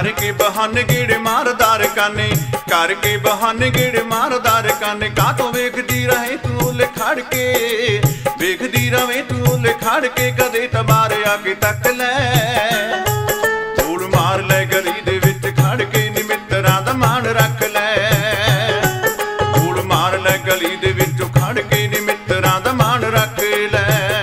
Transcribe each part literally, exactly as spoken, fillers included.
करके बहाने गेड़े मारदार काने, करके बहाने गेड़े मारदार काने। कातों वेखदी रहे तू ओले खड़ के, वेखदी रहे तू ओले खड़ के, कदे तबारे आके तक लै, धूल मार लै गली दे विच खड़ के, नी मित्तरां दा मान रख लै, धूल मार लै गली दे विच खड़ के, नी मित्तरां दा मान रख लै।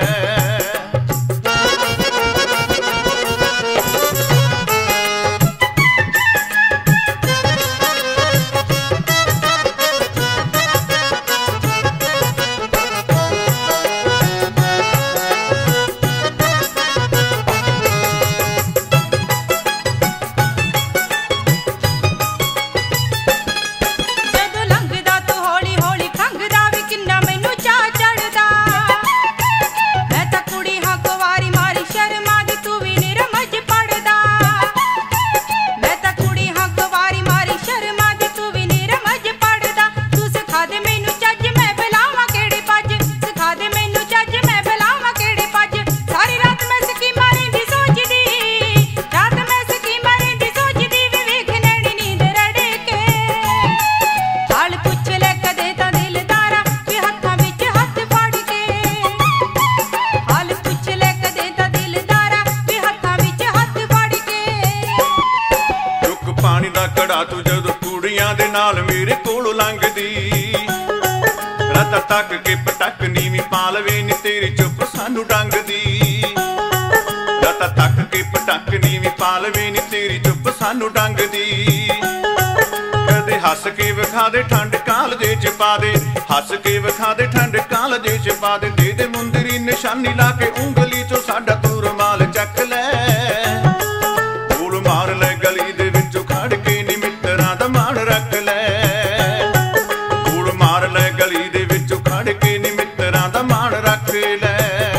तू जदों कुड़ियां दे नाल मेरे कोलों लंघदी, रत तक के पटक नीवी पालवे नी तेरी चुप सानू डंगदी, रत तक के पटक नीवी पालवे नी तेरी चुप सानू डंगदी। कदे हस के विखा दे ठंड काल दे च पा दे, हस के विखा दे ठंड काल दे च पा दे, दे दे मुंदरी निशानी ला के उंगली चो साडा तू रुमाल चक लै, धूल मार लै गली दे विचों खड़ के, मान रख लै, धूल मार लै गली दे विचों खड़ के, नी मित्तरां दा मान रख लै।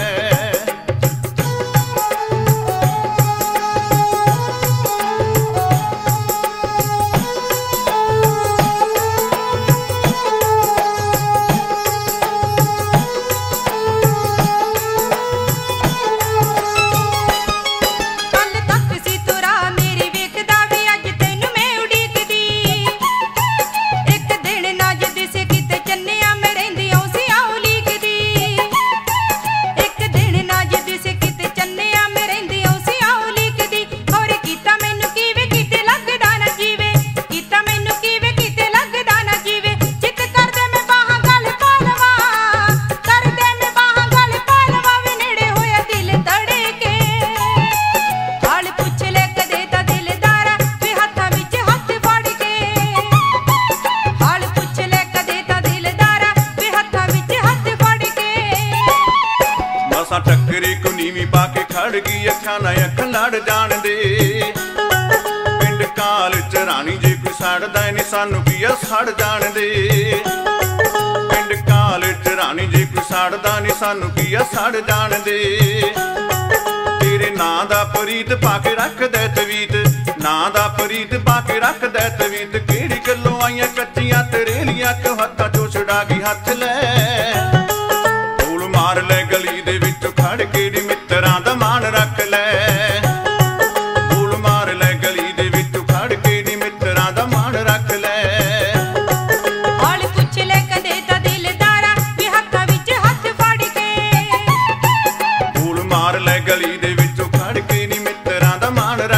टक्करी को नीवी पाके खड़ गई, अखां ना अखां लड़ जान दे, पिंड काल च राणी जे कोई सड़दा नी सानू की सड़ जान दे, पिंड काल च राणी जे कोई सड़दा नी सानू की सड़ जान दे। तेरे नां दा परीत पाके रख दे तवीत, नां दा परीत पाके रख दे तवीत, केड़ी गल्लों आईयां कच्चियां तरेलियां क्यों हत्थां चों छुड़ा गई हथ लै, धूल मार लै गली दे विच खड़ के, नी मित्तरां दा मान रख लै, धूल मार लै गली दे विच खड़ के, नी मित्तरां दा मान रख लै। हाल पुछ ले कदे तां दिलदारा वी हत्थां विच हत्थ फड़ के, धूल मार लै गली दे विच खड़ के, नी मित्तरां दा मान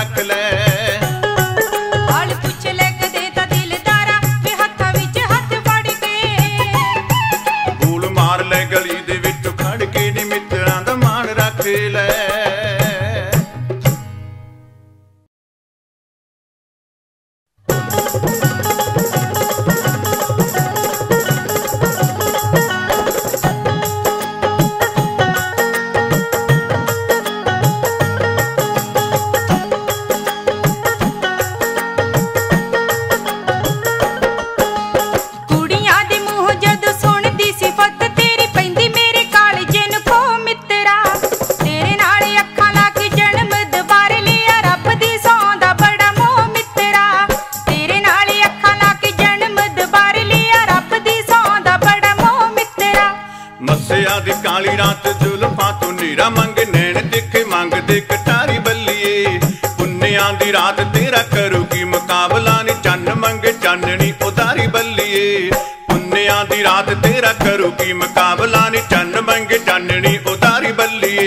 दी रात तेरा करूगी मुकाबला नी चन्न मंगे चाननी उधारी बल्लिए पुन्निया दी रात तेरा करूगी मुकाबला नी चन्न मंगे चाननी उधारी बल्लिए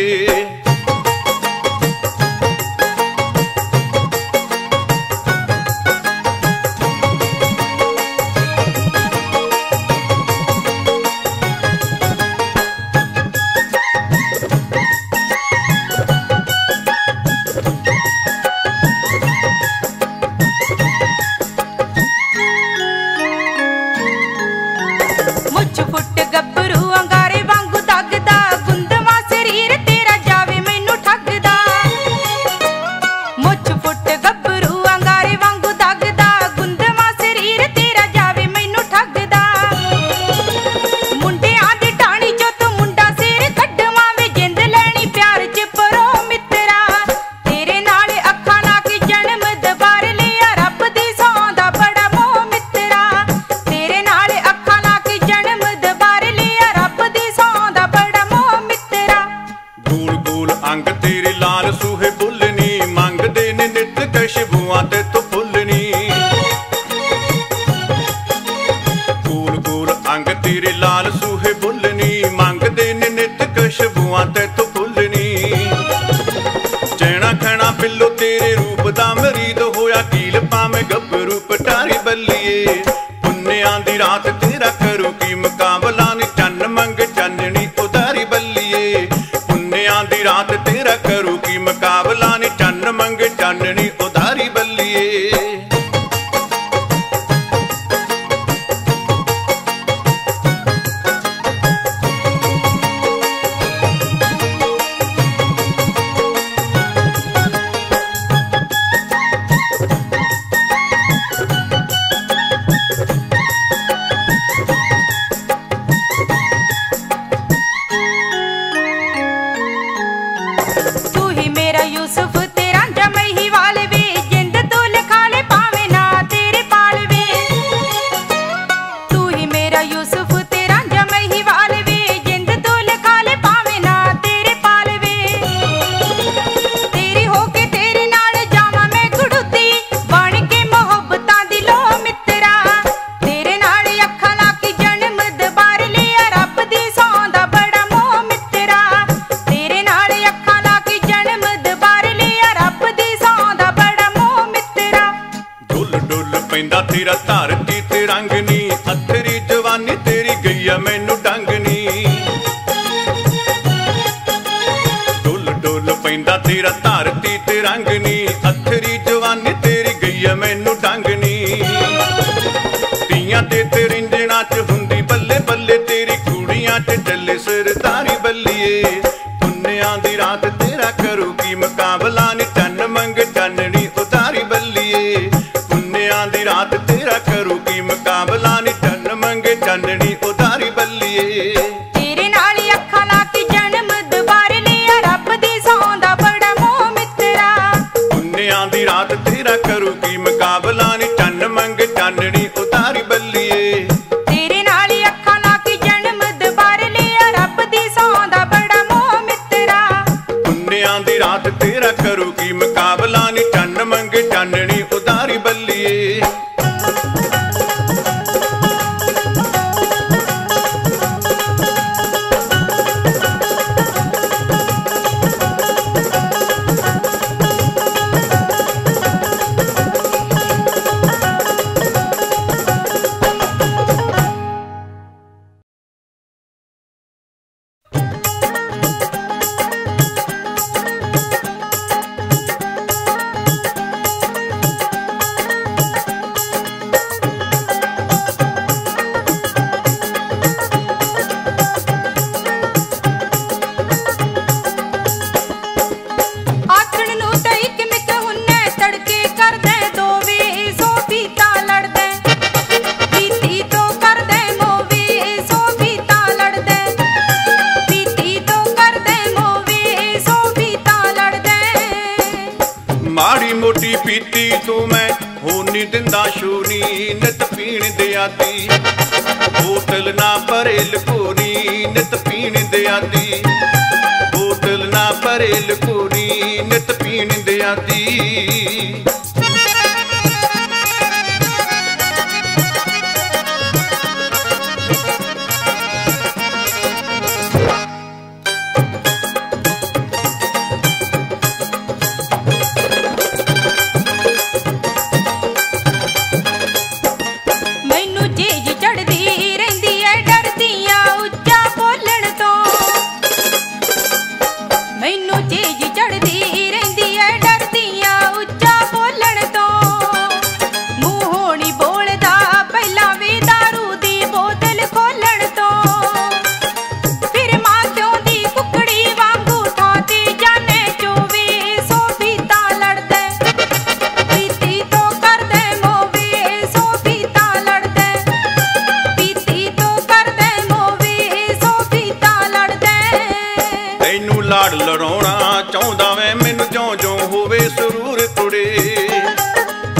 बोतल ना भरे लकोरी नित पीण दिया दी, बोतल ना भरे लकोरी नित पीण दिया दी।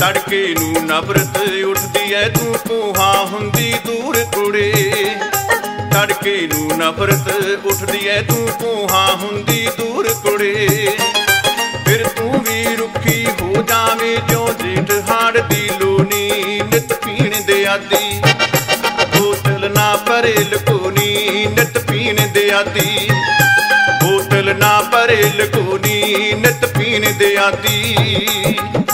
ਤੜਕੇ ਨੂੰ ਨਫ਼ਰਤ ਉੱਠਦੀ ਐ ਤੂੰ ਕੋਹਾ ਹੁੰਦੀ ਦੂਰ ਕੁੜੇ ਤੜਕੇ ਨੂੰ ਨਫ਼ਰਤ ਉੱਠਦੀ ਐ ਤੂੰ ਕੋਹਾ ਹੁੰਦੀ ਦੂਰ ਕੁੜੇ ਫਿਰ ਤੂੰ ਵੀ ਰੁੱਖੀ ਹੋ ਜਾਵੇਂ ਜਿਉਂ ਜੇਠ ਹਾੜ ਦੀ ਲੋਨੀ ਨਿਤ ਪੀਣ ਦੇ ਆਦੀ ਬੋਤਲ ਨਾ ਭਰੇ ਲਕੋਨੀ ਨਿਤ ਪੀਣ ਦੇ ਆਦੀ ਬੋਤਲ ਨਾ ਭਰੇ ਲਕੋਨੀ ਨਿਤ ਪੀਣ ਦੇ ਆਦੀ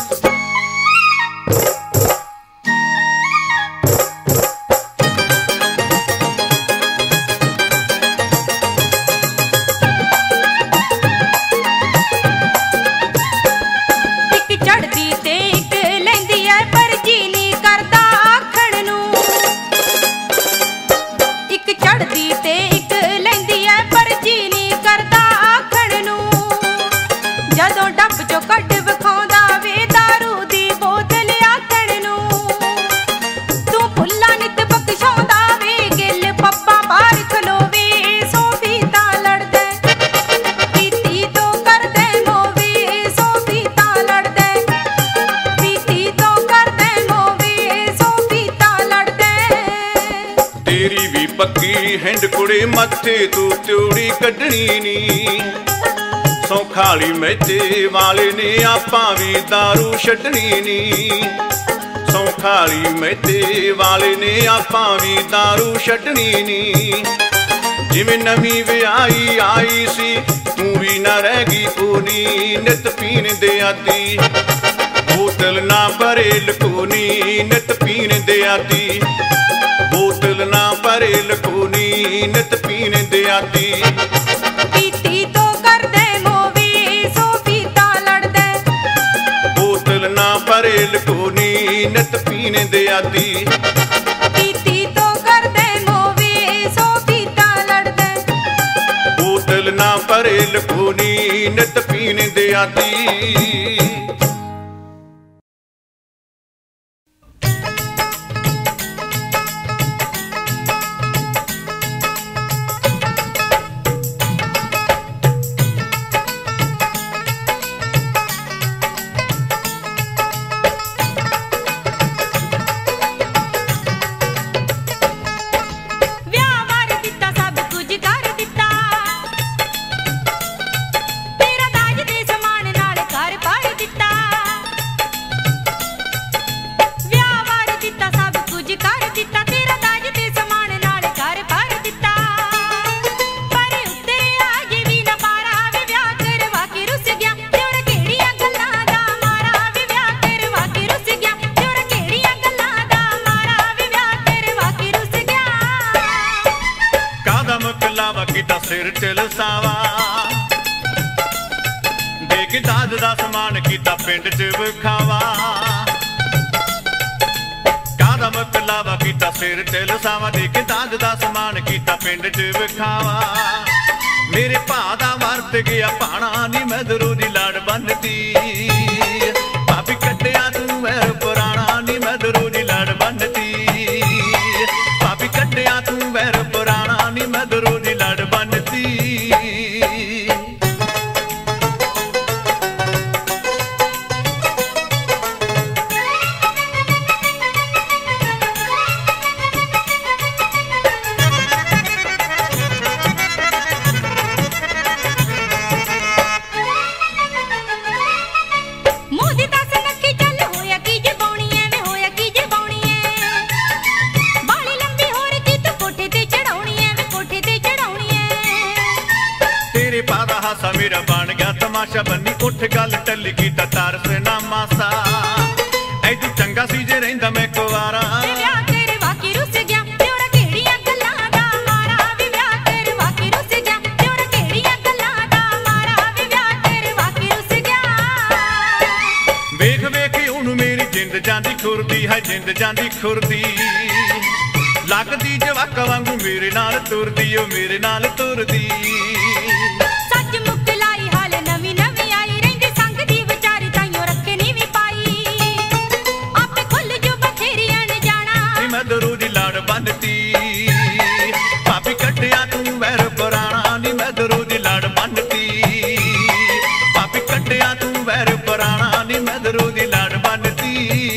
हिंड कुड़े मथे तू त्योड़ी कढ़नी नी सौखाली मैते वाले ने आपां भी दारू छड्डनी नी सौखाली मैते वाले ने आपां भी दारू छड्डनी नी जिवें नवीं विआही आई सी तू भी ना रह गई कोनी नित पीण दे आदी बोतल ना भरे लकोनी नित पीण दे आदी बोतल ना भरे लकोनी नित पीण दे आदी पीती तो कर दे मोवी सो पीता लड़ दे बोतल ना भरे लकोनी नित पीण दे आदी पीती तो कर दे मोवी सो पीता लड़ दे बोतल ना भरे लकोनी नित पीण दे आदी सिर चलसावा देख दाद दा समान कीता पिंड च विखावा कादा मकलावा कीता सिर चलसावा देख दाद दा समान कीता पिंड च विखावा मेरे भा दा वरत गया भाणा नी मधरू दी लड़ बनती भाभी कट्टिया तू वैर पुराना नी मधरू दी लड़ बनती भाभी कट्टिया तू वैर पुराना नी मधरू दी लड़ बनती मेरा बन गया तमाशा बन्नी उठ गल टली की तारस ना मासा ऐदू चंगा सी जे रहिंदा मैं कुवारा वेख वेख हुण मेरी जिंद जांदी खुरदी है जिंद जांदी खुरदी लगदी जवाक वांगू मेरे नाल तुरदी ओ मेरे नाल तुरदी मधरू दी लड़ बनती भाभी कट्टिया तू वैर पुराना नी मधरू दी लड़ बनती भाभी कट्टिया तू वैर पुराना नी मधरू दी लड़ बनती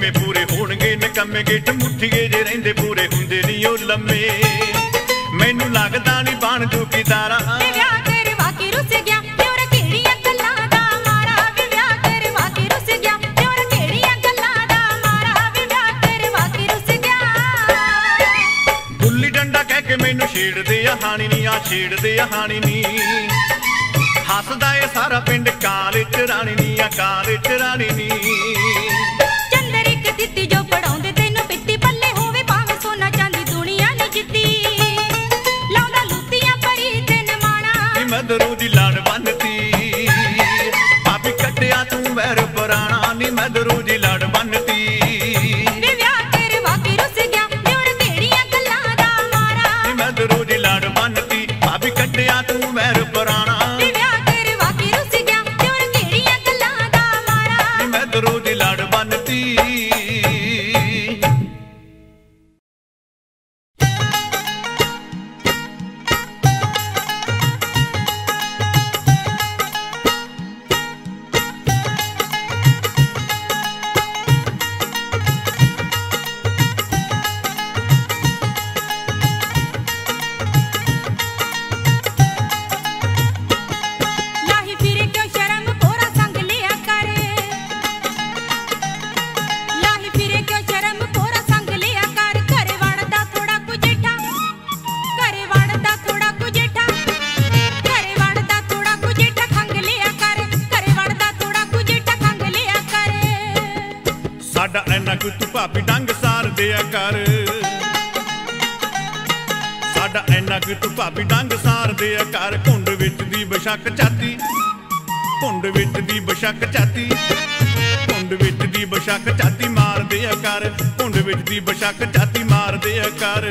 ਕੰਮੇ ਪੂਰੇ ਹੋਣਗੇ ਨਿਕੰਮੇ ਗਿੱਠ ਮੁੱਠੀਏ ਜੇ ਰਹਿੰਦੇ ਪੂਰੇ ਹੁੰਦੇ ਨਹੀਂ ਉਹ ਲੰਮੇ ਮੈਨੂੰ ਲੱਗਦਾ ਨਹੀਂ ਬਣ ਜੂ ਕੀ ਤਾਰਾ ਵੇ ਵਿਆਹ ਕਰਵਾ ਕੇ ਰੁੱਸ ਗਿਆ ਪਿਓਰ ਕਿਹੜੀਆਂ ਗੱਲਾਂ ਦਾ ਮਾਰਾ ਵੇ ਵਿਆਹ ਕਰਵਾ ਕੇ ਰੁੱਸ ਗਿਆ ਪਿਓਰ ਕਿਹੜੀਆਂ ਗੱਲਾਂ ਦਾ ਮਾਰਾ ਵੇ ਵਿਆਹ ਕਰਵਾ ਕੇ ਰੁੱਸ ਗਿਆ ਗੁੱਲੀ ਡੰਡਾ ਕਹਿ ਕੇ ਮੈਨੂੰ ਛੇੜਦੇ ਆ ਹਾਣੀ ਨੀ ਆ ਛੇੜਦੇ ਆ ਹਾਣੀ ਨੀ ਹੱਸਦਾ ਏ ਸਾਰਾ ਪਿੰਡ ਕਾਲੇ ਚ ਰਾਣੀ ਨੀ ਆ ਕਾਲੇ ਚ ਰਾਣੀ ਨੀ ਚੰਦਰ ਇੱਕ ਦਿੱਤੀ ਜੋ ਪੜਾਉਂਦੇ ਤੈਨੂੰ ਪਿੱਤੀ ਪੱਲੇ ਹੋਵੇ ਭਾਵੇਂ ਸੋਨਾ ਚਾਂਦੀ ਦੁਨੀਆ ਨਹੀਂ ਜਿੱਤੀ ਲਾਉਂਦਾ ਲੁੱਤੀਆਂ ਪਰੀ ਦਿਨ ਮਾਣਾ ਨੀ ਮਧਰੂ ਦੀ ਲੜ ਬੰਨਤੀ ਭਾਬੀ ਕੱਟਿਆ ਤੂੰ ਵੈਰ ਪੁਰਾਣਾ ਨੀ ਮਧਰੂ ਦੀ ਲੜ ਬੰਨਤੀ ਵੇ ਵਿਆਹ ਕਰਵਾ ਕੇ ਰੁੱਸ ਗਿਆ ਪਿਓਰ ਕਿਹੜੀਆਂ ਗੱਲਾਂ ਦਾ ਮਾਰਾ ਨੀ ਮਧਰੂ ਦੀ ਲੜ ਬੰਨਤੀ ਭਾਬੀ ਕੱਟਿਆ ਤੂੰ ਵੈਰ ਪੁਰਾਣਾ ਵੇ ਵਿਆਹ ਕਰਵਾ ਕੇ ਰੁੱਸ ਗਿਆ ਪਿਓਰ ਕਿਹੜੀਆਂ ਗੱਲਾਂ ਦਾ ਮਾਰਾ ਨੀ ਮਧਰੂ ਦੀ ਲੜ ਬੰਨਤੀ ਲਾਹੀ ਫਿਰੇ ਕਿਉਂ ਸ਼ਰਮ ਕੋਰਾ ਸੰਗ ਲਿਆ ਕਰ ਲਾਹੀ ਫਿਰੇ ਕਿਉਂ ਸ਼ਰਮ ਕੋਰਾ ਸੰਗ ਲਿਆ ਕਰ ਘਰੇ ਵੜਦਾ ਥੋੜਾ ਕੁ ਜੇਠਾ ਘਰੇ ਵੜਦਾ ਥੋੜਾ ਕੁ ਜੇਠਾ ਘਰੇ ਵੜਦਾ ਥੋੜਾ ਕੁ ਜੇਠਾ ਖੰਗ ਲਿਆ ਕਰ ਘਰੇ ਵੜਦਾ ਥੋੜਾ ਕੁ ਜੇਠਾ ਖੰਗ ਲਿਆ ਕਰ ਸਾਡਾ ਐਨਾ ਕੁ ਤੂੰ ਭਾਬੀ ਡੰਗ ਸਾਰ ਦਿਆ ਕਰ ਸਾਡਾ ਐਨਾ ਕੁ ਤੂੰ ਭਾਬੀ ਡੰਗ ਸਾਰ ਦਿਆ ਕਰ ਘੁੰਡ ਵਿੱਚ ਦੀ ਬਸ਼ੱਕ ਚਾਤੀ ਘੁੰਡ ਵਿੱਚ ਦੀ ਬਸ਼ੱਕ ਚਾਤੀ ਘੁੰਡ ਵਿੱਚ ਦੀ ਬਸ਼ੱਕ ਚਾਤੀ ਮਾਰ ਦਿਆ ਕਰ ਘੁੰਡ ਵਿੱਚ ਦੀ ਬਸ਼ੱਕ ਚਾਤੀ ਮਾਰ ਦਿਆ ਕਰ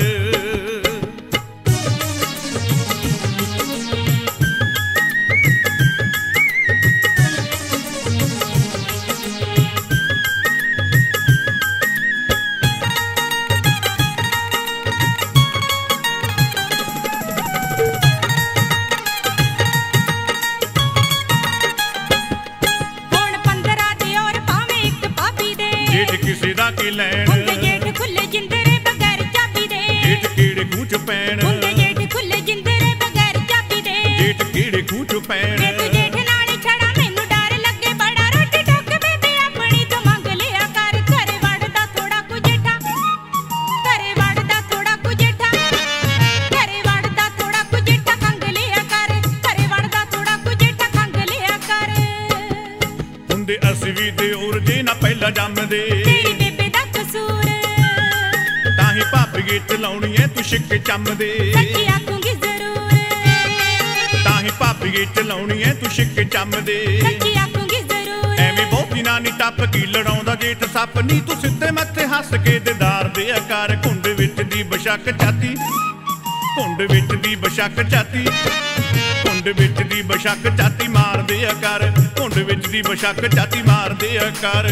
ਹੁਣ ਪੰਦਰਾਂ ਦੇ ਔਰ ਭਾਵੇਂ ਇੱਕ ਭਾਬੀ ਦੇ ਜੇਠ ਕਿਸੇ ਦਾ ਕੀ ਲੈਣ ਹੁੰਦੇ ਜੇਠ ਖੁੱਲੇ ਜਿੰਦਰੇ ਬਗੈਰ ਚਾਬੀ ਦੇ ਜੇਠ ਕੀੜੇ ਖੂਹ ਚ ਪੈਣ ਹੁੰਦੇ ਜੇਠ ਖੁੱਲੇ ਜਿੰਦਰੇ ਬਗੈਰ ਚਾਬੀ ਦੇ ਜੇਠ ਕੀੜੇ ਖੂਹ ਚ ਪੈਣ ਵੇ ਤੂੰ ਜੇਠ ਨਾਲ ਹੀ ਛੜਾ ਮੈਨੂੰ ਡਰ ਲੱਗੇ ਬੜਾ ਰੋਟੀ ਟੋਕ ਬੇਬੇ ਆਪਣੀ ਤੋਂ ਮੰਗ ਲਿਆ ਕਰ ਘਰੇ ਵੜਦਾ ਥੋੜਾ ਕੁ ਜੇਠਾ ਘਰੇ ਵੜਦਾ ਥੋੜਾ ਕੁ ਜੇਠਾ ਘਰੇ ਵੜਦਾ ਥੋੜਾ ਕੁ ਜੇਠਾ ਖੰਗ ਲਿਆ ਕਰ ਘਰੇ ਵੜਦਾ ਥੋੜਾ ਕੁ ਜੇਠਾ ਖੰਗ ਲਿਆ ਕਰ ਹੁੰਦੇ ਅਸੀਂ ਵੀ ਤੇ ਹੋਰ ਜੇ ਨਾ ਪਹਿਲਾਂ ਜੰਮਦੇ ਤੇਰੀ ਬੇਬੇ ਦਾ ਕਸੂਰ ਤਾਂ ਹੀ ਭਾਬੀਏ ਚਲਾਉਣੀ ਐ ਤੂੰ ਛਿੱਕੇ ਚੰਮਦੇ ਸੱਚੀ ਆਖੂੰਗੀ ਜ਼ਰੂਰ ਤਾਂ ਹੀ ਭਾਬੀਏ ਚਲਾਉਣੀ ਐ ਤੂੰ ਛਿੱਕੇ ਚੰਮਦੇ ਸੱਚੀ ਆਖੂੰਗੀ ਜ਼ਰੂਰ ਐਵੇਂ ਬਹੁਤੀ ਨਾ ਨੀ ਟੱਪ ਕੀ ਲੜਾਉਂਦਾ ਜੇਠ ਸੱਪ ਨੀ ਤੂੰ ਸਿੱਧੇ ਮੱਥੇ ਹੱਸ ਕੇ ਦਿਦਾਰ ਦੇ ਆਕਾਰ ਘੁੰਡ ਵਿੱਚ ਦੀ ਬਸ਼ੱਕ ਚਾਤੀ ਘੁੰਡ ਵਿੱਚ ਦੀ ਬਸ਼ੱਕ ਚਾਤੀ ਘੁੰਡ ਵਿੱਚ ਦੀ ਬਸ਼ੱਕ ਚਾਤੀ ਮਾਰ ਦੇ ਆਕਾਰ ਘੁੰਡ ਵਿੱਚ ਦੀ ਬਸ਼ੱਕ ਚਾਤੀ ਮਾਰ ਦੇ ਆਕਾਰ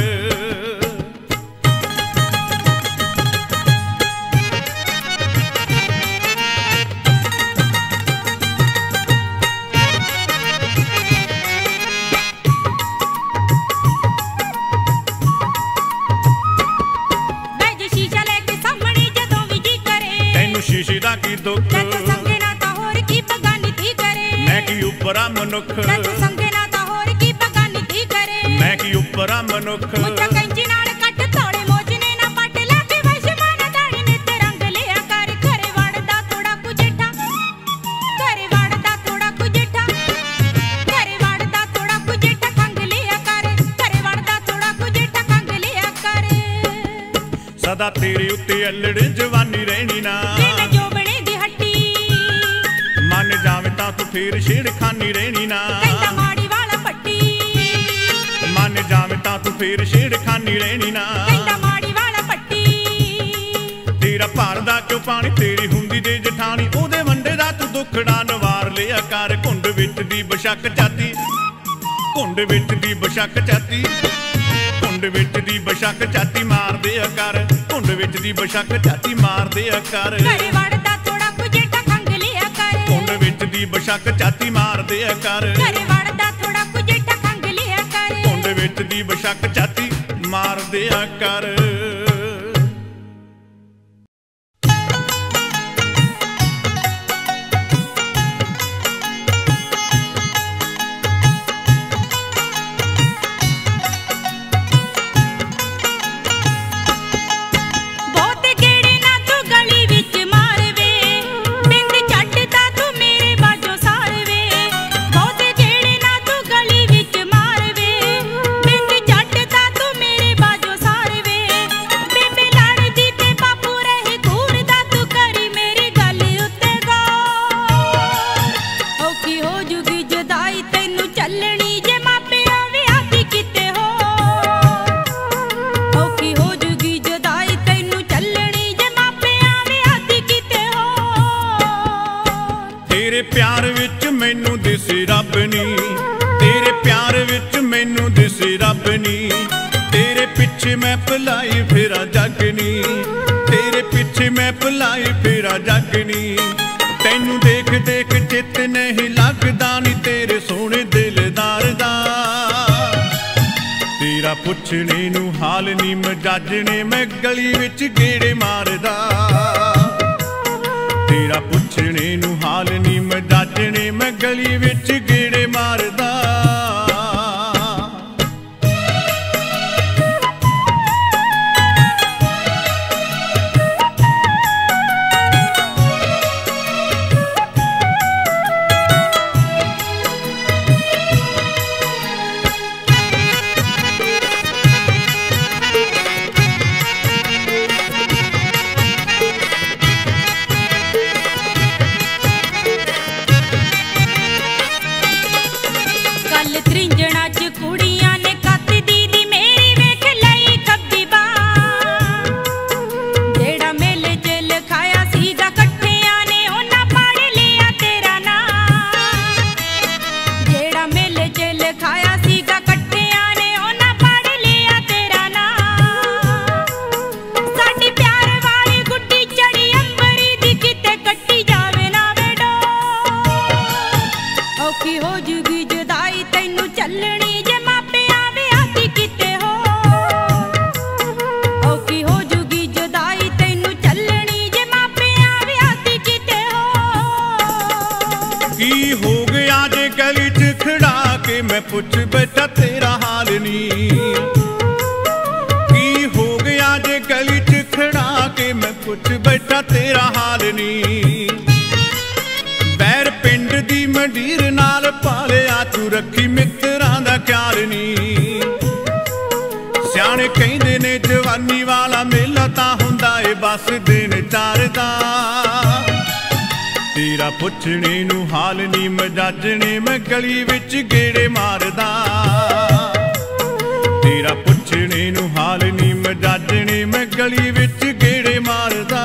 ਬਹਿ ਜੇ ਸ਼ੀਸ਼ਾ ਲੈ ਕੇ ਸਾਹਮਣੇ ਜਦੋਂ ਵੀ ਜੀ ਕਰੇ ਤੈਨੂੰ ਸ਼ੀਸ਼ੇ ਦਾ ਕੀ ਦੁੱਖ ਜੱਟ ਸੰਗੇ ਨਾ ਤਾਂ ਹੋਰ ਕੀ ਬਗਾਨੀ ਤੀ ਕਰੇ ਮੈਂ ਕੀ ਉੱਪਰਾ ਮਨੁੱਖ ਜੱਟ ਸੰਗੇ ਨਾ ਤਾਂ ਹੋਰ ਕੀ ਬਗਾਨੀ ਤੀ ਕਰੇ ਮੈਂ ਕੀ ਉੱਪਰਾ ਮਨੁੱਖ ਮੁੱਛਾਂ ਕੈਂਚੀ ਨਾਲ ਕੱਟ ਤੋੜੇ ਮੋਜਨੇ ਨਾ ਪੱਟ ਲੈ ਕੇ ਵਸ਼ਮਾਨਾ ਦਾੜੀ ਨੇ ਤੇ ਰੰਗ ਲਿਆ ਕਰ ਘਰੇ ਵੜਦਾ ਥੋੜਾ ਕੁ ਜੇਠਾ ਘਰੇ ਵੜਦਾ ਥੋੜਾ ਕੁ ਜੇਠਾ ਘਰੇ ਵੜਦਾ ਥੋੜਾ ਕੁ ਜੇਠਾ ਖੰਗ ਲਿਆ ਕਰ ਘਰੇ ਵੜਦਾ ਥੋੜਾ ਕੁ ਜੇਠਾ ਖੰਗ ਲਿਆ ਕਰ ਸਦਾ ਤੇਰੇ ਉੱਤੇ ਅਲੜ ਜਵਾਨੀ ਰਹਿਣੀ ਨਾ ਵੇ ਮੈਂ ਜੋਬਣੇ ਦੀ ਹੱਟੀ ਮੰਨ ਜਾਵੇਂ ਤਾਂ ਤੂੰ ਫੇਰ ਛੇੜਖਾਨੀ ਰਹਿਣੀ ਨਾ ਕਹਿੰਦਾ ਮਾੜੀ ਵਾਲਾ ਪੱਟੀ ਮੰਨ ਜਾਵੇਂ ਤਾਂ ਤੂੰ ਫੇਰ ਛੇੜਖਾਨੀ ਰਹਿਣੀ ਨਾ ਕਹਿੰਦਾ ਮਾੜੀ ਵਾਲਾ ਪੱਟੀ ਤੇਰਾ ਭਰਦਾ ਕਿਉਂ ਪਾਣੀ ਤੇਰੀ ਹੁੰਦੀ ਜੇ ਜਠਾਣੀ ਉਹਦੇ ਵੰਡੇ ਦਾ ਤੂੰ ਦੁੱਖੜਾ ਨਵਾਰ ਲਿਆ ਕਰ ਘੁੰਡ ਵਿੱਚ ਦੀ ਬਸ਼ੱਕ ਚਾਤੀ ਘੁੰਡ ਵਿੱਚ ਦੀ ਬਸ਼ੱਕ ਚਾਤੀ ਘੁੰਡ ਵਿੱਚ ਦੀ ਬਸ਼ੱਕ ਚਾਤੀ ਮਾਰਦੇ ਆ ਕਰ ਘੁੰਡ ਵਿੱਚ ਦੀ ਬਸ਼ੱਕ ਚਾਤੀ ਮਾਰਦੇ ਆ ਕਰ ਘਰੇ ਵੜਦਾ ਥੋੜਾ ਕੁ ਜੇਠਾ ਖੰਗ ਲਿਆ ਕਰ ਘੁੰਡ ਵਿੱਚ ਦੀ ਬਸ਼ੱਕ ਚਾਤੀ ਮਾਰਦੇ ਆ ਕਰ ਘਰੇ ਵੜਦਾ ਥੋੜਾ ਕੁ ਜੇਠਾ ਖੰਗ ਲਿਆ ਕਰ ਘੁੰਡ ਵਿੱਚ ਦੀ ਬਸ਼ੱਕ ਚਾਤੀ मार दिया कर। प्यार विच मैनू दिसी रब नी, तेरे प्यार विच मैनू दिसी रब नी, तेरे पिछे मैं भुलाई फिरा जग नी, तेरे पिछे मैं भुलाई फिरा जग नी। तैनू देख देख चित नहीं लगदा नी तेरे सोहणे दिलदार दा, तेरा पुछने नू हाल नी मजाजने मैं गली विच गेड़े मारदा, तेरा पुछने नू हाल नी मजाजने मैं गली विच गेड़े मारदा। मैं पुछ बैठा तेरा हाल नी, की हो गया जे गली च खड़ा के मैं पुछ बैठा तेरा हाल नी। बैर पिंड दी मंडीर नाल पालिया तू रखी मित्रां दा ख्याल नी, सियाणे कहंदे ने जवानी वाला मेला तां हुंदा ए बस दिन चार दा, तेरा पुछने नू हाल नी मजाजने मैं गली विच गेड़े मारदा, तेरा पुछने नू हाल नी मजाजने मैं गली विच गेड़े मारदा।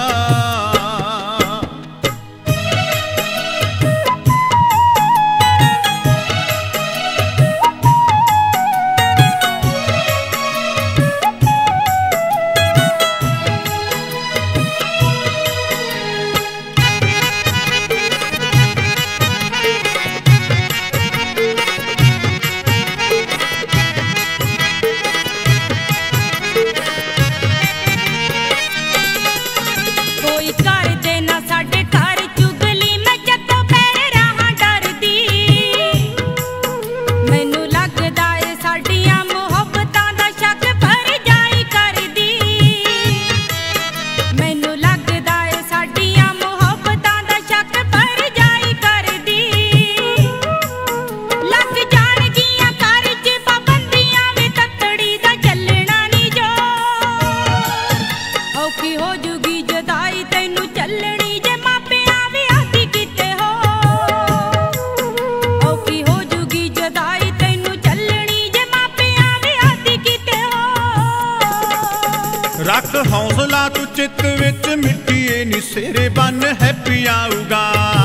रख हौसला तू चित विच मिट्टीए नी सेरे बन हैप्पी आऊगा,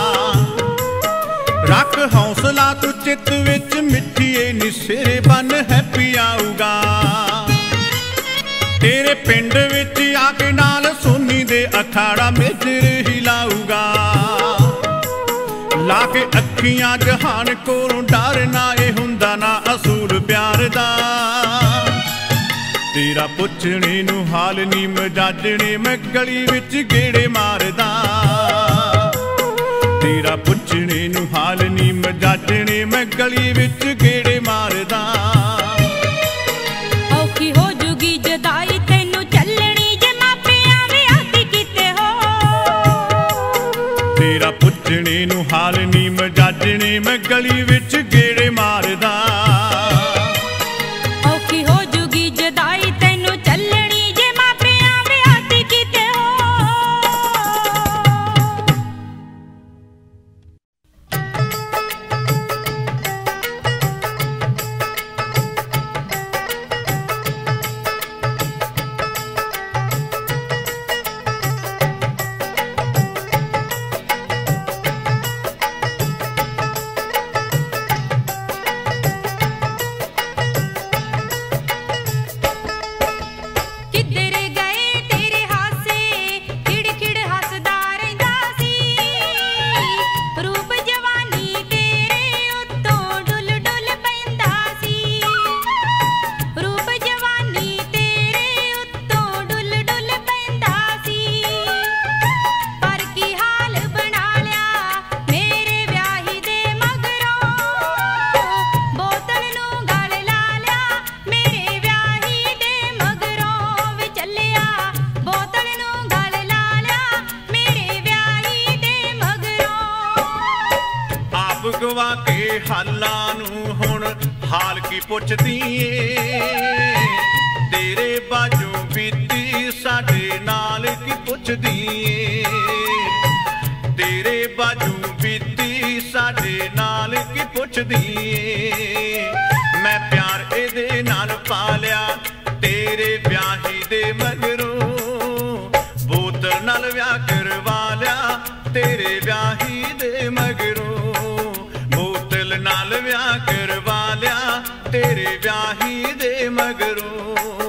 रख हौसला तू चित विच मिट्टीए नी सेरे बन हैप्पी आऊगा। तेरे पिंड विच आके नाल सोनी दे अखाड़ा मेजर हिलाऊगा, लाके अखियां जहान कोलों डर ना ए हुंदा ना असूल प्यार दा, ਤੇਰਾ ਪੁੱਛਣੇ ਨੂੰ ਹਾਲ ਨੀ ਮਜਾਜਣੇ ਮੈਂ ਗਲੀ ਵਿੱਚ ਗੇੜੇ ਮਾਰਦਾ। ਤੇਰਾ ਪੁੱਛਣੇ ਨੂੰ ਹਾਲ ਨੀ ਮਜਾਜਣੇ ਮੈਂ ਗਲੀ ਵਿੱਚ ਗੇੜੇ ਮਾਰਦਾ। ਔਖੀ ਹੋ ਜੂਗੀ ਜਦਾਈ ਤੈਨੂੰ ਚੱਲਣੀ ਜੇ ਮਾਪਿਆਂ ਵਿਆਹੀ ਕੀਤੇ ਹੋ। ਤੇਰਾ ਪੁੱਛਣੇ ਨੂੰ ਹਾਲ ਨੀ ਮਜਾਜਣੇ ਮੈਂ ਗਲੀ ਵਿੱਚ ਗੇੜੇ ਮਾਰਦਾ। ਔਖੀ ਹੋ ਜੂਗੀ ਜਦਾਈ ਤੈਨੂੰ ਚੱਲਣੀ ਜੇ ਮਾਪਿਆਂ ਵਿਆਹੀ ਕੀਤੇ ਹੋ। ਕਿੱਧਰ ਗਏ ਤੇਰੇ ਹਾਸੇ ਖਿੜ ਖਿੜ ਹੱਸਦਾ ਰਹਿੰਦਾ ਸੀ। ਰੂਪ ਜਵਾਨੀ ਤੇਰੇ ਉੱਤੋਂ ਡੁੱਲ ਡੁੱਲ ਪੈਂਦਾ ਸੀ। ਰੂਪ ਜਵਾਨੀ ਤੇਰੇ ਉੱਤੋਂ ਡੁੱਲ ਡੁੱਲ ਪੈਂਦਾ ਸੀ। ਪਰ ਕੀ ਹਾਲ ਬਣਾ ਲਿਆ ਮੇਰੇ ਵਿਆਹੀ ਦੇ ਮਗਰੋਂ। ਬੋਤਲ ਨੂੰ ਗਲ ਲਾ ਲਿਆ ਮੇਰੇ ਵਿਆਹੀ ਦੇ ਮਗਰੋਂ ਵੇ ਚੱਲਿਆ। ਬੋਤਲ ਨੂੰ ਗਲ ਲਾ ਲਿਆ ਮੇਰੇ ਵਿਆਹੀ ਦੇ ਮਗਰੋਂ। ਆਪ ਗਵਾ ਕੇ ਹਾਲਾਂ ਨੂੰ ਹੁਣ ਹਾਲ ਕੀ ਪੁੱਛਦੀ ਏ। ਤੇਰੇ ਬਾਝੋਂ ਬੀਤੀ ਸਾਡੇ ਨਾਲ ਕੀ ਪੁੱਛਦੀ ਏ। ਤੇਰੇ ਬਾਝੋਂ ਬੀਤੀ ਸਾਡੇ ਨਾਲ ਕੀ ਪੁੱਛਦੀ ਏ। ਮੈਂ ਪਿਆਰ ਇਹਦੇ ਨਾਲ ਪਾ ਲਿਆ ਤੇਰੇ ਵਿਆਹੀ ਦੇ ਮਗਰੋਂ। ਬੋਤਲ ਨਾਲ ਵਿਆਹ ਕਰਵਾ ਲਿਆ ਤੇਰੇ ਵਿਆਹੀ ਦੇ ਮਗਰੋਂ। ਬੋਤਲ ਨਾਲ ਵਿਆਹ ਕਰਵਾ ਲਿਆ ਤੇਰੇ ਵਿਆਹੀ ਦੇ ਮਗਰੋਂ।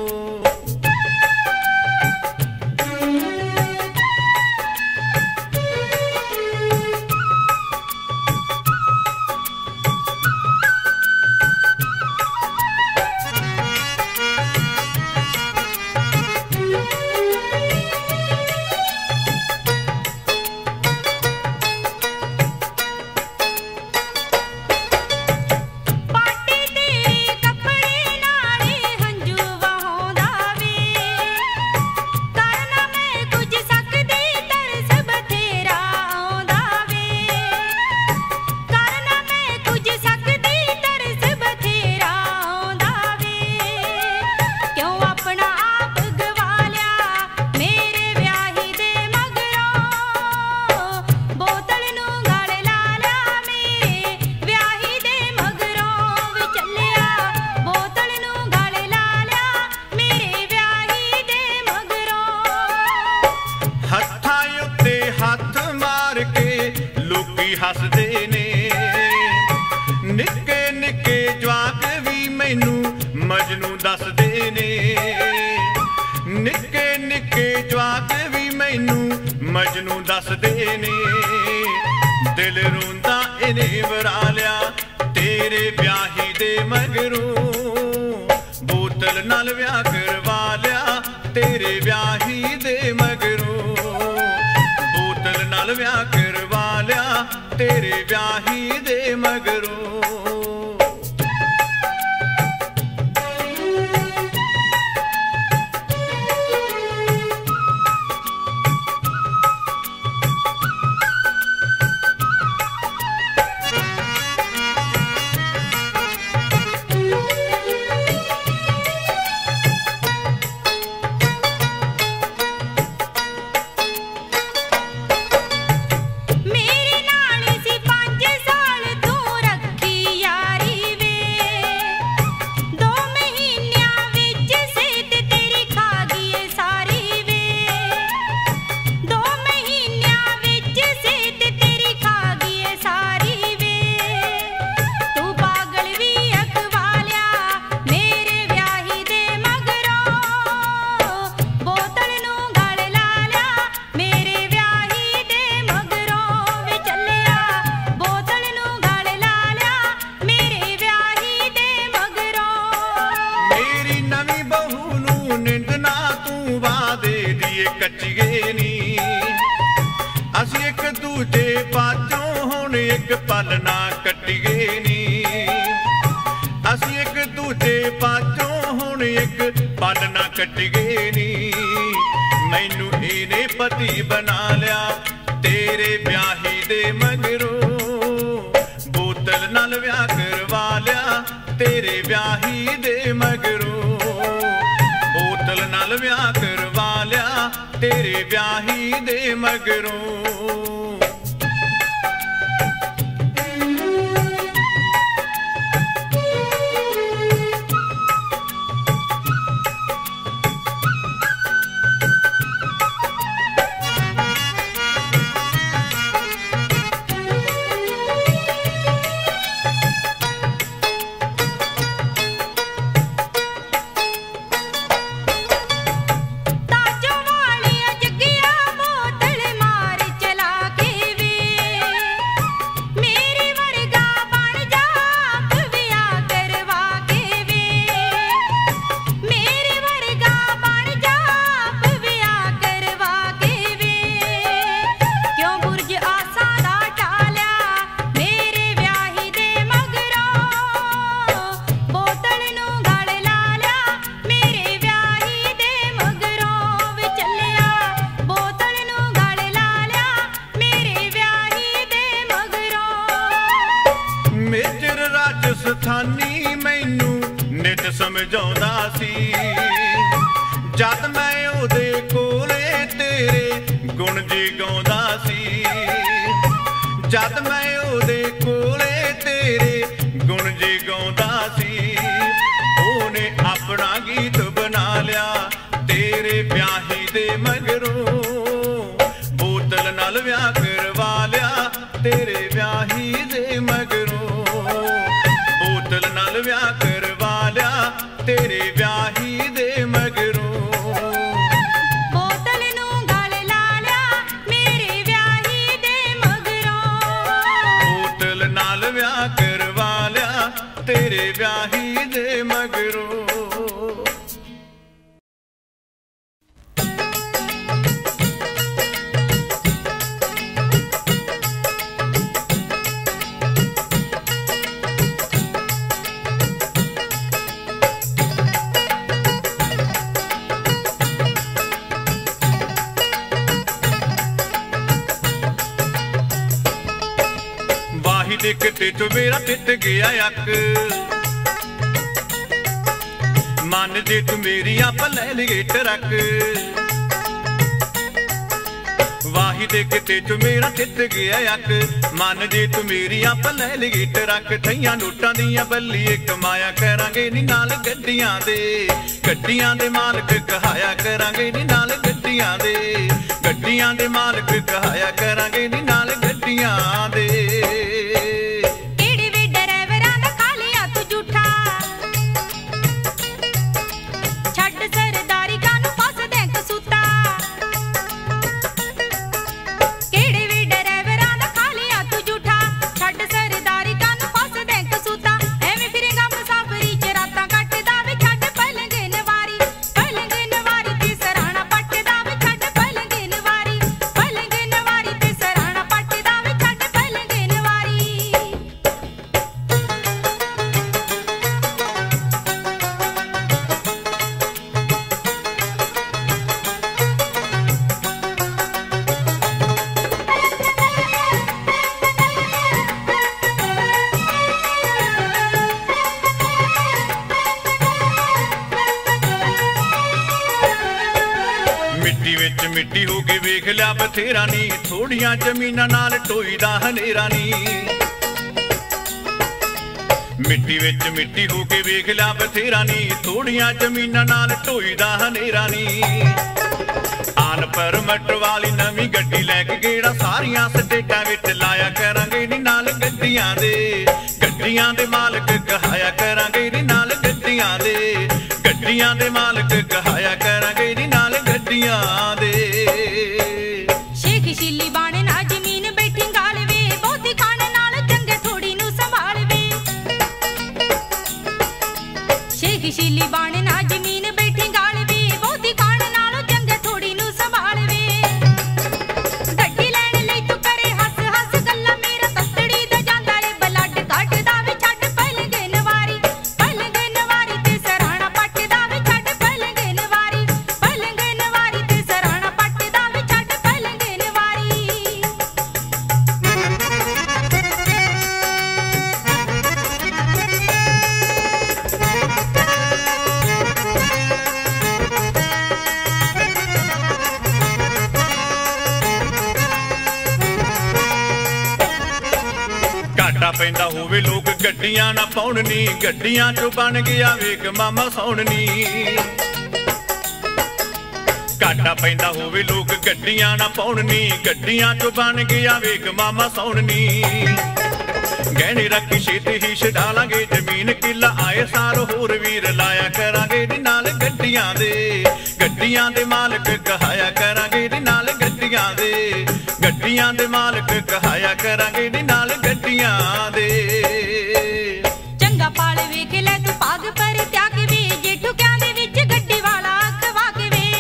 ਪਾਟੇ ਤੇਰੇ ਕੱਪੜੇ ਨਾਲੇ ਹੰਝੂ ਵਹਾਉਂਦਾ ਵੇ। ਕਰਨਾ ਮੈਂ ਕੁਝ ਸਕਦੀ ਤਰਸ ਬਥੇਰਾ ਆਉਂਦਾ ਵੇ। ਕਰਨਾ ਮੈਂ ਕੁਝ ਸਕਦੀ ਤਰਸ ਬਥੇਰਾ ਆਉਂਦਾ ਵੇ। ਕਿਉਂ ਆਪਣਾ ਆਪ ਗਵਾ ਲਿਆ ਮੇਰੇ ਵਿਆਹੀ ਦੇ ਮਗਰੋਂ। ਬੋਤਲ ਨੂੰ ਗਲ ਲਾ ਲਿਆ ਮੇਰੇ ਵਿਆਹੀ ਦੇ ਮਗਰੋਂ ਵੇ ਚੱਲਿਆ। ਬੋਤਲ ਨੂੰ ਗਲ ਲਾ ਲਿਆ ਮੇਰੇ ਵਿਆਹੀ ਦੇ ਮਗਰੋਂ। ਹੱਥਾਂ ਉੱਤੇ ਹੱਥ ਮਾਰ ਕੇ ਲੋਕੀ ਹੱਸਦੇ ਨੇ। ਨਿੱਕੇ ਨਿੱਕੇ ਜਵਾਕ ਵੀ ਮੈਨੂੰ ਮਜਨੂੰ ਦੱਸਦੇ ਨੇ। ਨਿੱਕੇ ਨਿੱਕੇ ਜਵਾਕ ਵੀ ਮੈਨੂੰ ਮਜਨੂੰ ਦੱਸਦੇ ਨੇ। ਦਿਲ ਰੋਂਦਾ ਇਹਨੇ ਵਰਾ ਲਿਆ ਤੇਰੇ ਵਿਆਹੀ ਦੇ ਮਗਰੋਂ। ਬੋਤਲ ਨਾਲ ਵਿਆਹ ਕਰਵਾ ਲਿਆ ਤੇਰੇ ਵਿਆਹੀ ਦੇ ਮਗਰੋਂ। ਬੋਤਲ ਨਾਲ ਵਿਆਹ ਕਰਵਾ ਲਿਆ ਤੇਰੇ ਵਿਆਹੀ ਦੇ ਮਗਰੋਂ। ਮੇਰੇ ਨਾਲ ਸੀ ਪੰਜ ਸਾਲ ਤੂੰ ਰੱਖ एक पल ना कट्टिए नी असी एक दूजे पाचों हुण एक पल ना कट्टिए नी मैनू इने पति बना लिया तेरे ब्याही दे मगरों बोतल नाल ब्याह करवा लिया तेरे ब्याही दे मगरों बोतल नाल ब्याह करवा लिया तेरे ब्याही दे मगरों राजस्थानी मैनू नित समझाउंदा सी जद मैं ओदे कोले तेरे गुण जी गाउंदा सी जद मैं ओदे कोले तेरे गुण जी गाउंदा सी ओने अपना गीत बना लिया तेरे ब्याही दे मगरों बोतल नाल ब्याह करवा लिया तेरे ब्याही दे मगरों बोतल नाल ब्याह करवा लिया तेरे ब्याही दे मगरों बोतल नू गल ला लिया मेरे ब्याही दे मगरों बोतल नाल ब्याह करवा लिया तेरे ब्याही दे मगरों देख ते चो मेरा तित गया अक मन जे तू मेरी आप ले लिए टरक वाही देख ते चो मेरा तित गया अक मन जे तू मेरी आप ले लिए टरक ठइयां नोटां दियां बल्लीए कमाया करांगे नी नाल गड्डियां दे गड्डियां दे मालक कहाया करांगे नी नाल गड्डियां दे गड्डियां दे मालक कहाया करांगे नी नाल गड्डियां दे मिट्टी हो के वेख लिया बथेरा नी थोड़ियां जमीना नाल टोईदा हनेरा नी मिट्टी विच मिट्टी हो के वेख लिया बथेरा नी थोड़ियां जमीना नाल टोईदा हनेरा नी आन पर मट वाली नवी गड्डी लैके गेड़ा सारियां स्टेटां विच लाया करांगे नी नाल गड्डियां दे गड्डियां दे मालक कहाया करांगे नी नाल गड्डियां दे गड्डियां दे मालक कहाया करांगे नी नाल गड्डियां दे शेख शिल्ली बाणे ना जमीन बैठी गालवे बहुती खाने नाल चंगे थोड़ी नू संभालवे शेख शिल्ली बाणे ना जमीन बैठी गालवे बहुती खाने नाल चंगे थोड़ी नू संभालवे गड्डी लैण लई तू करे हस हस गल्ला मेरा तस्तड़ी दा ਹੋਵੇ ਲੋਕ ਗੱਡੀਆਂ ਨਾ ਪਾਉਣ ਨੀ, ਗੱਡੀਆਂ ਚੋਂ ਬਣ ਗਿਆ ਵੇਖ ਮਾਮਾ ਸੌਣ ਨੀ। ਘਾਟਾ ਪੈਂਦਾ ਹੋਵੇ ਲੋਕ ਗੱਡੀਆਂ ਨਾ ਪਾਉਣ ਨੀ, ਗੱਡੀਆਂ ਚੋਂ ਬਣ ਗਿਆ ਵੇਖ ਮਾਮਾ ਸੌਣ ਨੀ। ਗਹਿਣੇ ਰੱਖੀ ਛੇਤੀ ਹੀ ਛਡਾ ਲਾਂਗੇ ਜ਼ਮੀਨ ਕਿੱਲਾ, ਆਏ ਸਾਰ ਹੋਰ ਵੀਰ ਲਾਇਆ ਕਰਾਂਗੇ ਨੀ ਨਾਲ ਗੱਡੀਆਂ ਦੇ। ਗੱਡੀਆਂ ਦੇ ਮਾਲਕ ਕਹਾਇਆ ਕਰਾਂਗੇ ਨੀ ਨਾਲ ਗੱਡੀਆਂ ਦੇ, ਗੱਡੀਆਂ ਦੇ ਮਾਲਕ ਕਹਾਇਆ ਕਰਾਂਗੇ ਨੀ ਨਾਲ ਗੱਡੀਆਂ ਦੇ। ਚੰਗਾ ਪਾਲ ਵੇਖ ਲੈ ਤੂੰ ਭਾਗ ਪਰ ਤਿਆਗ ਵੇ, ਜੇ ਠੁਕਿਆਂ ਦੇ ਵਿੱਚ ਗੱਡੀ ਵਾਲਾ ਖਵਾ ਕੇ ਵੇ।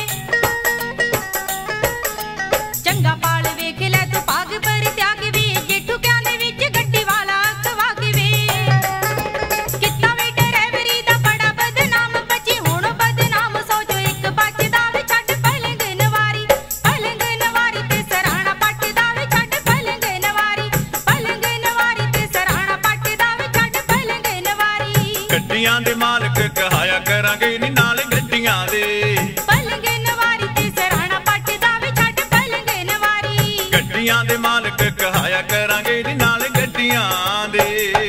ਚੰਗਾ ਪਾਲ ਵੇਖ ਲੈ ਤੂੰ ਭਾਗ ਪਰ ਤਿਆਗ ਵੇ, ਜੇ ਠੁਕਿਆਂ ਦੇ ਵਿੱਚ ਗੱਡੀ ਵਾਲਾ ਖਵਾ ਕੇ ਵੇ। ਕਿੱਤਾ ਵੇ ਡਰਾਈਵਰੀ ਦਾ ਬੜਾ ਬਦਨਾਮ ਬੱਚੀ, ਹੁਣ ਬਦਨਾਮ ਸੋਚੋ ਇੱਕ ਬਚਦਾ ਵੇ ਛੱਡ ਪਲੰਗ ਨਵਾਰੀ। ਪਲੰਗ ਨਵਾਰੀ ਤੇ ਸਰਾਣਾ ਪੱਟਦਾ ਵੇ ਛੱਡ ਪਲੰਗ ਨਵਾਰੀ। ਪਲੰਗ ਨਵਾਰੀ ਤੇ ਸਰਾਣਾ ਪੱਟਦਾ ਵੇ ਛੱਡ ਪਲੰਗ ਨਵਾਰੀ। ਗੱਡੀਆਂ ਦੇ ਮਾਲਕ ਕਹਾਇਆ ਕਰਾਂਗੇ ਨੀ ਨਾਲ ਗੱਡੀਆਂ ਦੇ। ਪਲੰਗ ਨਵਾਰੀ ਤੇ ਸਰਾਣਾ ਪੱਟਦਾ ਵੇ ਛੱਡ ਪਲੰਗ ਨਵਾਰੀ। ਗੱਡੀਆਂ ਦੇ ਮਾਲਕ ਕਹਾਇਆ ਕਰਾਂਗੇ ਨੀ ਨਾਲ ਗੱਡੀਆਂ ਦੇ।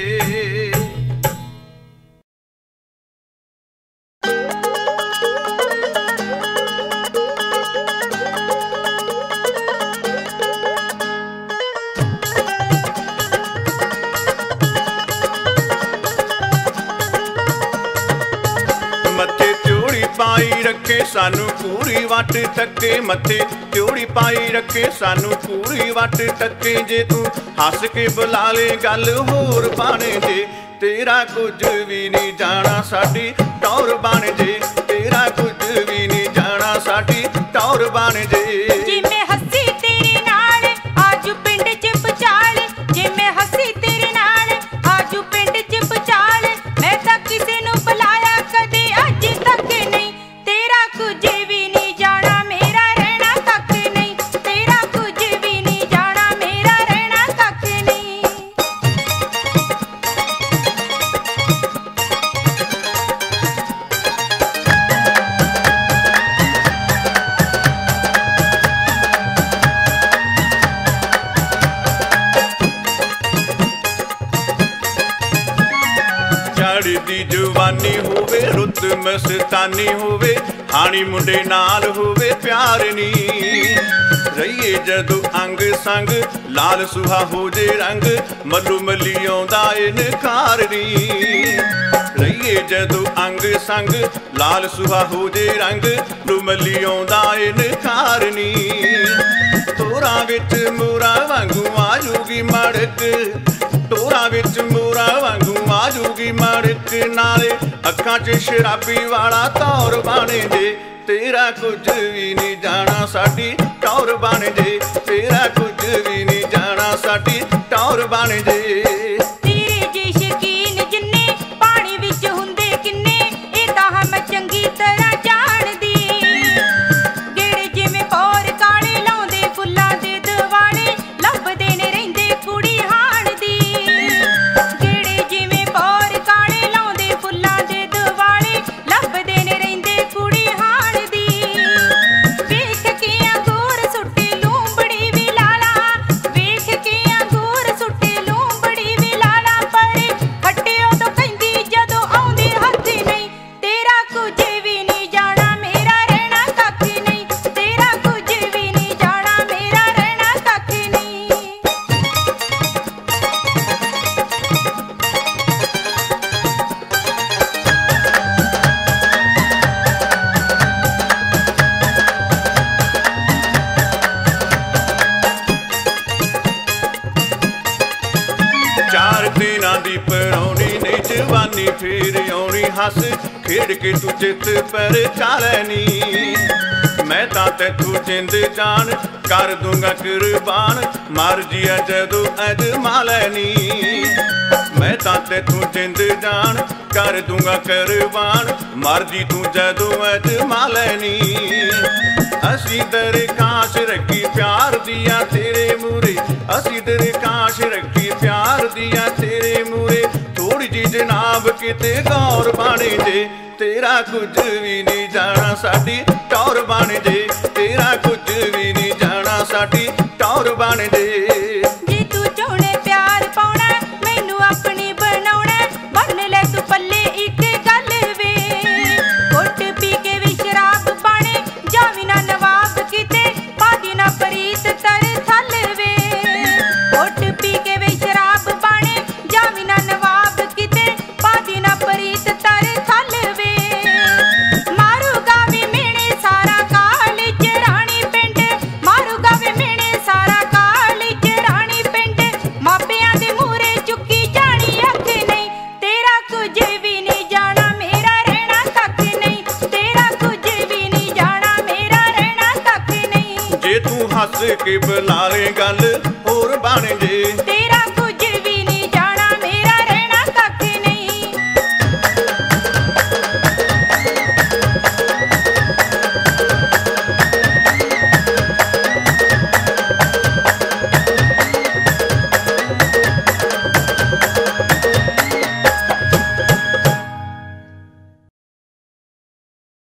ਮੱਥੇ ਤਿਉੜੀ ਪਾਈ ਰੱਖੇ ਸਾਨੂੰ ਪੂਰੀ ਵੱਟ ਤੱਕੇ, ਮੱਥੇ ਤਿਉੜੀ ਪਾਈ ਰੱਖੇ ਸਾਨੂੰ ਪੂਰੀ ਵੱਟ ਤੱਕੇ। ਜੇ ਤੂੰ ਹੱਸ ਕੇ ਬੁਲਾ ਲੇ ਗੱਲ ਹੋਰ ਬਣ ਜੇ, ਤੇਰਾ ਕੁਝ ਵੀ ਨਹੀਂ ਜਾਣਾ ਸਾਡੀ ਟੌਰ ਬਣ ਜੇ। ਤੇਰਾ ਕੁਝ ਵੀ ਨਹੀਂ ਜਾਣਾ ਸਾਡੀ ਟੌਰ ਬਣ ਜੇ। ਜੇ ਮੈਂ ਹੱਸੀ ਤੇਰੇ ਨਾਲ ਆਜੂ ਪਿੰਡ ਚ ਪਚਾਲ, ਜੇ ਮੈਂ ਹੱਸੀ ਤੇਰੇ ਨਾਲ ਆਜੂ ਪਿੰਡ ਚ ਪਚਾਲ। ਮੈਂ ਤਾਂ ਕਿਸੇ ਨੂੰ ਬੁਲਾਇਆ ਕਦੇ ਅੱਜ ਤੱਕ ਨਹੀਂ, ਤੇਰਾ ਕੁਝ ਵੀ ਨਹੀਂ ਜਾਣਾ ਮੇਰਾ ਰਹਿਣਾ ਤੱਕ ਨਹੀਂ। ਤੇਰਾ ਕੁਝ ਵੀ ਨਹੀਂ ਜਾਣਾ ਮੇਰਾ ਰਹਿਣਾ ਤੱਕ ਨਹੀਂ। ਚੜ੍ਹਦੀ ਜਵਾਨੀ ਹੋਵੇ ਰੁੱਤ ਮਸਤਾਨੀ ਹੋਵੇ, ਹਾਣੀ ਮੁੰਡੇ ਨਾਲ ਹੋਵੇ ਪਿਆਰ ਨੀ। ਰਹੀਏ ਜਦੋਂ ਅੰਗ ਸੰਗ ਲਾਲ ਸੁਹਾ ਹੋ ਜੇ ਰੰਗ, ਮੱਲੂ ਮੱਲੀ ਆਉਂਦਾ ਏ ਨਿਖਾਰ ਨੀ। ਰਹੀਏ ਜਦੋਂ ਅੰਗ ਸੰਗ ਲਾਲ ਸੁਹਾ ਹੋ ਜੇ ਰੰਗ, ਮੱਲੂ ਮੱਲੀ ਆਉਂਦਾ ਏ ਨਿਖਾਰ ਨੀ। ਤੋਰਾਂ ਵਿੱਚ ਮੋਰਾ ਵਾਂਗੂ ਆਜੂਗੀ ਮੜਕ, ਤੋਰਾਂ ਵਿੱਚ ਮੋਰਾ ਵਾਂਗੂ ਆਜੂਗੀ ਮੜਕ। ਨਾਲੇ ਅੱਖਾਂ 'ਚ ਸ਼ਰਾਬੀ ਵਾਲਾ ਤੌਰ ਬਣ ਜੇ, ਤੇਰਾ ਕੁਝ ਵੀ ਨਹੀਂ ਜਾਣਾ ਸਾਡੀ ਟੌਰ ਬਣ ਜੇ। ਤੇਰਾ ਕੁਝ ਵੀ ਨਹੀਂ ਜਾਣਾ ਸਾਡੀ ਟੌਰ ਬਣ ਜੇ। ਤੇਰੇ ਜੇ ਸ਼ਕੀਨ ਜਿੰਨੇ ਪਾਣੀ ਵਿੱਚ ਹੁੰਦੇ ਕਿੰਨੇ, ਇਹ ਤਾਂ ਮੈਂ ਚੰਗੀ ਤਰ੍ਹਾਂ ਜਾਣਦੀ। ਗੇੜੇ ਜਿਵੇਂ ਪੌਰ ਕਾਲੇ ਲਾਉਂਦੇ ਫੁੱਲਾਂ ਦੇ ਦਿਵਾਲੇ, ਲੱਭਦੇ ਨੇ ਰਹਿੰਦੇ ਕੁੜੀ ਹਾਣ ਦੀ। ਗੇੜੇ ਜਿਵੇਂ ਪੌਰ ਕਾਲੇ ਲਾਉਂਦੇ ਫੁੱਲਾਂ ਦੇ ਦਿਵਾਲੇ, ਲੱਭਦੇ ਨੇ ਰਹਿੰਦੇ ਕੁੜੀ ਹਾਣ ਦੀ। ਵੇਖ ਕੇ ਅੰਗੂਰ ਸੁੱਟੇ ਲੂੰਬੜੀ ਵੀ ਲਾਲਾ, ਵੇਖ ਕੇ ਅੰਗੂਰ ਸੁੱਟੇ ਲੂੰਬੜੀ ਵੀ ਲਾਲਾ। ਪਰ ਖੱਟੇ ਉਦੋਂ ਕਹਿੰਦੀ ਜਦੋਂ ਆਉਂਦੀ ਹੱਥ ਨਹੀਂ, ਤੇਰਾ ਕੁਝ ਵੀ ਨਹੀਂ ਜਾਣਾ ਮੇਰਾ ਰਹਿਣਾ ਕੱਖ ਨਹੀਂ। ਤੇਰਾ ਕੁਝ ਵੀ ਨਹੀਂ ਜਾਣਾ ਮੇਰਾ ਰਹਿਣਾ ਕੱਖ ਨਹੀਂ। ਚਾਰ ਦਿਨਾਂ ਦੀ ਪਰੌਣੀ ਨੇ ਜਵਾਨੀ ਫੇਰ ਆਉਣੀ, ਹੱਸ ਖੇਡ ਕੇ ਤੂੰ ਚਿੱਤ ਪਰ ਚਾਲੇ ਨੀ। ਮੈਂ ਤਾਂ ਤੈਥੋਂ ਜਿੰਦ ਜਾਨ ਕਰ ਦੂੰਗਾ ਕੁਰਬਾਨ, ਮਰਜੀ ਆ ਜਦੋਂ ਅਜਮਾ ਲੈਨੀ। ਮੈਂ ਤਾਂ ਤੈਥੋਂ ਜਿੰਦ ਜਾਨ ਕਰ ਦੂੰਗਾ ਕੁਰਬਾਨ, ਮਰਜੀ ਤੂੰ ਜਦੋਂ ਅਜਮਾ ਲੈਨੀ। ਅਸੀਂ ਦਰਖਾਸ਼ ਰੱਖੀ ਪਿਆਰ ਦੀਆਂ ਤੇਰੇ ਮੂਰੇ, ਅਸੀਂ ਦਰਖਾਸ਼ ਰੱਖੀ ਪਿਆਰ ਦੀਆਂ ਤੇਰੇ ਮੂਰੇ। ਥੋੜੀ ਜੀ ਜਨਾਬ ਕਿਤੇ ਗੌਰ ਬਣ ਜੇ, ਤੇਰਾ ਕੁਝ ਵੀ ਨਹੀਂ ਜਾਣਾ ਸਾਡੀ ਟੌਰ ਬਣ ਜੇ। ਤੇਰਾ ਕੁਝ ਵੀ ਨਹੀਂ ਜਾਣਾ ਸਾਡੀ ਟੌਰ ਬਣ ਜੇ। ਜੇ ਤੂੰ ਚਾਹੁੰਦੇ ਪਿਆਰ ਪਾਉਣਾ ਮੈਨੂੰ ਆਪਣੀ ਸੱਦ ਕੇ ਬੁਲਾ ਲੈ ਗੱਲ ਹੋਰ ਬਣ ਜੇ।